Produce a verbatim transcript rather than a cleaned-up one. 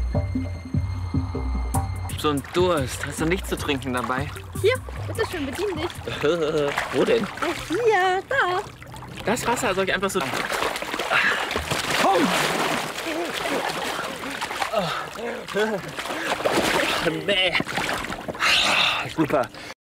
So ein Durst. Hast du nichts zu trinken dabei? Hier, bitteschön, bedien dich. Wo denn? Ach, hier, da. Das Wasser soll ich einfach so... Komm! Nee. Super.